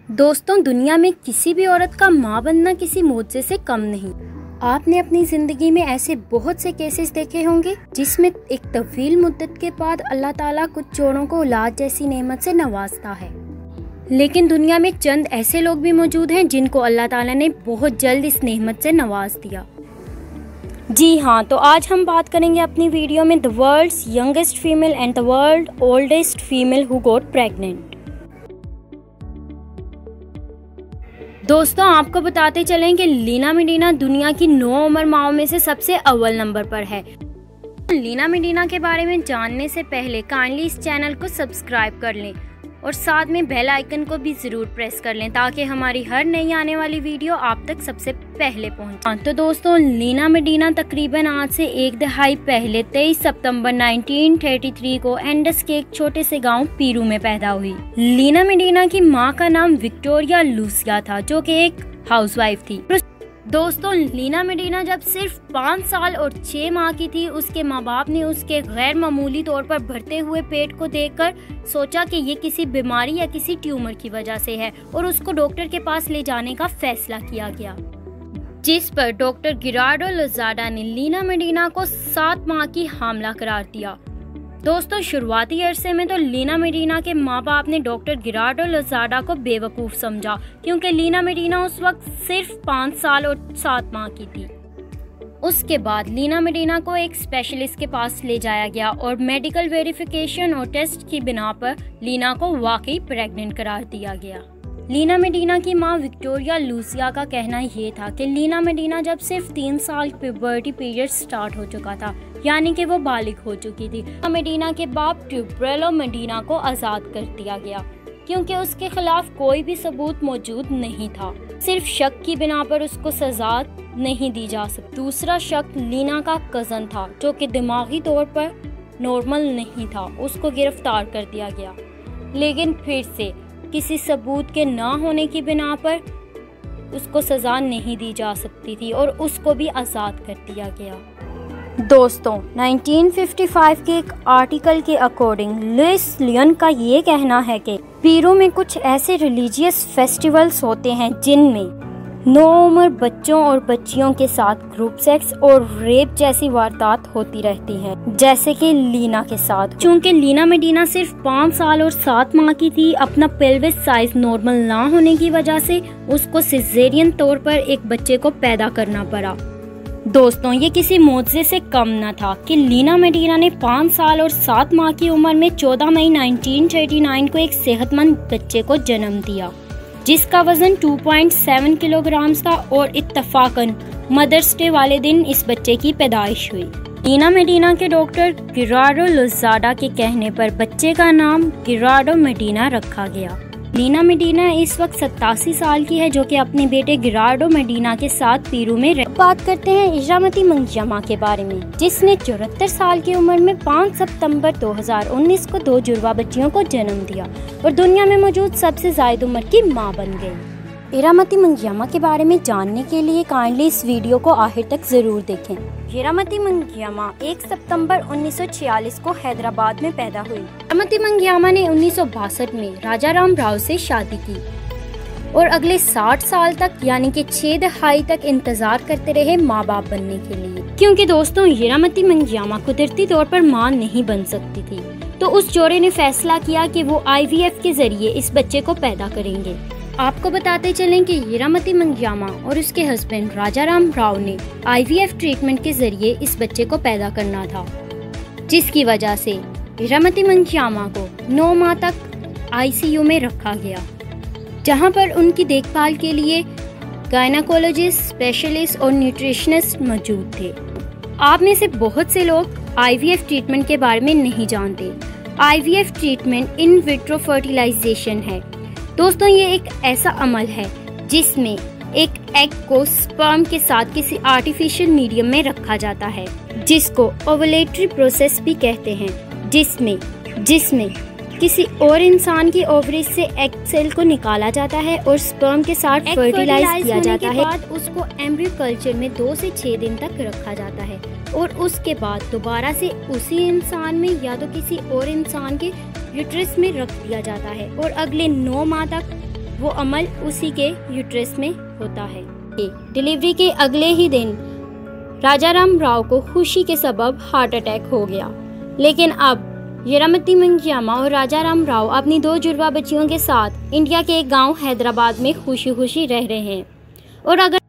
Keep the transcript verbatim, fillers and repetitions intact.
दोस्तों, दुनिया में किसी भी औरत का माँ बनना किसी मोजे से कम नहीं। आपने अपनी जिंदगी में ऐसे बहुत से केसेस देखे होंगे जिसमें एक तवील मुद्दत के बाद अल्लाह ताला कुछ जोड़ों को औलाद जैसी नेमत से नवाजता है। लेकिन दुनिया में चंद ऐसे लोग भी मौजूद हैं जिनको अल्लाह ताला ने बहुत जल्द इस नेमत से नवाज दिया। जी हाँ, तो आज हम बात करेंगे अपनी वीडियो में the world's youngest female and the world oldest female who got pregnant. दोस्तों, आपको बताते चलें कि लीना मेडिना दुनिया की नौ उम्र माओं में से सबसे अव्वल नंबर पर है। लीना मेडिना के बारे में जानने से पहले काइंडली इस चैनल को सब्सक्राइब कर लें और साथ में बेल आइकन को भी ज़रूर प्रेस कर लें ताकि हमारी हर नई आने वाली वीडियो आप तक सबसे पहले पहुंचे। तो दोस्तों, लीना मेडिना तकरीबन आज से एक दहाई पहले तेईस सितंबर उन्नीस सौ तैंतीस को एंडस के एक छोटे से गांव पीरू में पैदा हुई। लीना मेडिना की मां का नाम विक्टोरिया लूसिया था, जो कि एक हाउसवाइफ थी। दोस्तों, लीना मेडिना जब सिर्फ पाँच साल और छह माह की थी, उसके माँ बाप ने उसके गैर मामूली तौर पर बढ़ते हुए पेट को देखकर सोचा कि ये किसी बीमारी या किसी ट्यूमर की वजह से है और उसको डॉक्टर के पास ले जाने का फैसला किया गया, जिस पर डॉक्टर गिरार्डो लोजाडा ने लीना मेडिना को सात माह की हामला करार दिया। दोस्तों, शुरुआती अरसे में तो लीना मेडिना के माँ बाप ने डॉक्टर गिरार्डो लोजाडा को बेवकूफ़ समझा, क्योंकि लीना मेडिना उस वक्त सिर्फ पाँच साल और सात माह की थी। उसके बाद लीना मेडिना को एक स्पेशलिस्ट के पास ले जाया गया और मेडिकल वेरिफिकेशन और टेस्ट की बिना पर लीना को वाकई प्रेग्नेंट करार दिया गया। लीना मेडिना की मां विक्टोरिया लूसिया का कहना ये था कि लीना मेडिना जब सिर्फ तीन साल प्यूबर्टी पीरियड स्टार्ट हो चुका था, यानी कि वो बालिग हो चुकी थी। मेडिना के बाप ट्यूब्रेलो मेडिना को आज़ाद कर दिया गया क्योंकि उसके खिलाफ कोई भी सबूत मौजूद नहीं था। सिर्फ शक की बिना पर उसको सजा नहीं दी जा सकती। दूसरा शक लीना का कज़न था, जो कि दिमागी तौर पर नॉर्मल नहीं था। उसको गिरफ्तार कर दिया गया, लेकिन फिर से किसी सबूत के ना होने की बिना पर उसको सजा नहीं दी जा सकती थी और उसको भी आज़ाद कर दिया गया। दोस्तों, उन्नीस सौ पचपन के एक आर्टिकल के अकॉर्डिंग लुइस लियन का ये कहना है कि पीरू में कुछ ऐसे रिलीजियस फेस्टिवल्स होते हैं जिनमें नौ उम्र बच्चों और बच्चियों के साथ ग्रुप सेक्स और रेप जैसी वारदात होती रहती हैं, जैसे कि लीना के साथ। चूंकि लीना मेडिना सिर्फ पाँच साल और सात माह की थी, अपना पेल्विस साइज नॉर्मल ना होने की वजह से उसको सिजेरियन तौर पर एक बच्चे को पैदा करना पड़ा। दोस्तों, ये किसी मौजे से कम न था कि लीना मेडिना ने पाँच साल और सात माह की उम्र में चौदह मई उन्नीस सौ उनतालीस को एक सेहतमंद बच्चे को जन्म दिया, जिसका वजन दो पॉइंट सात किलोग्राम था और इत्तफाकन मदर्स डे वाले दिन इस बच्चे की पैदाइश हुई। लीना मेडिना के डॉक्टर गिरार्डो लोजाडा के कहने पर बच्चे का नाम गिरार्डो मेडिना रखा गया। लीना मेडिना इस वक्त सतासी साल की है, जो कि अपने बेटे गिरार्डो मेडिना के साथ पीरू में रह। बात करते हैं इरामती मंगियामा के बारे में, जिसने चौहत्तर साल की उम्र में पाँच सितंबर दो हज़ार उन्नीस को दो जुड़वा बच्चियों को जन्म दिया और दुनिया में मौजूद सबसे ज्यादा उम्र की मां बन गई। इरामती मंगियामा के बारे में जानने के लिए काइंडली इस वीडियो को आखिर तक जरूर देखें। इरामती मंगियामा एक सितंबर उन्नीस सौ छियालीस को हैदराबाद में पैदा हुई। इरामती मंगियामा ने उन्नीस सौ बासठ में राजा राम राव से शादी की और अगले साठ साल तक यानी कि छह दहाई तक इंतजार करते रहे माँ बाप बनने के लिए, क्योंकि दोस्तों इरामती मंगियामा कुदरती तौर पर माँ नहीं बन सकती थी। तो उस जोड़े ने फैसला किया कि वो आई वी एफ के जरिए इस बच्चे को पैदा करेंगे। आपको बताते चलें कि इरामती मंगियामा और उसके हस्बैंड राजा राम राव ने आई वी एफ ट्रीटमेंट के जरिए इस बच्चे को पैदा करना था, जिसकी वजह से इरामती मंगियामा को नौ माह तक आई सी यू में रखा गया, जहां पर उनकी देखभाल के लिए गायनाकोलॉजिस्ट, स्पेशलिस्ट और न्यूट्रिशनिस्ट मौजूद थे। आप में से बहुत से लोग आई वी एफ ट्रीटमेंट के बारे में नहीं जानते। I V F treatment in vitro fertilisation है। दोस्तों, ये एक ऐसा अमल है जिसमें एक एग को स्पर्म के साथ किसी आर्टिफिशियल मीडियम में रखा जाता है, जिसको ओवुलेटरी प्रोसेस भी कहते हैं, जिसमें जिसमें किसी और इंसान की ओवरी से एग सेल को निकाला जाता है और स्पर्म के साथ फर्टिलाइज किया जाता है। बाद उसको एम्ब्रियो कल्चर में दो से छह दिन तक रखा जाता है और उसके बाद दोबारा से उसी इंसान में या तो किसी और इंसान के यूट्रस में रख दिया जाता है और अगले नौ माह तक वो अमल उसी के यूट्रस में होता है। डिलीवरी के अगले ही दिन राजा राम राव को खुशी के सबब हार्ट अटैक हो गया, लेकिन अब येरामती मंगियामा और राजा राम राव अपनी दो जुड़वा बच्चियों के साथ इंडिया के एक गांव हैदराबाद में खुशी खुशी रह रहे हैं। और अगर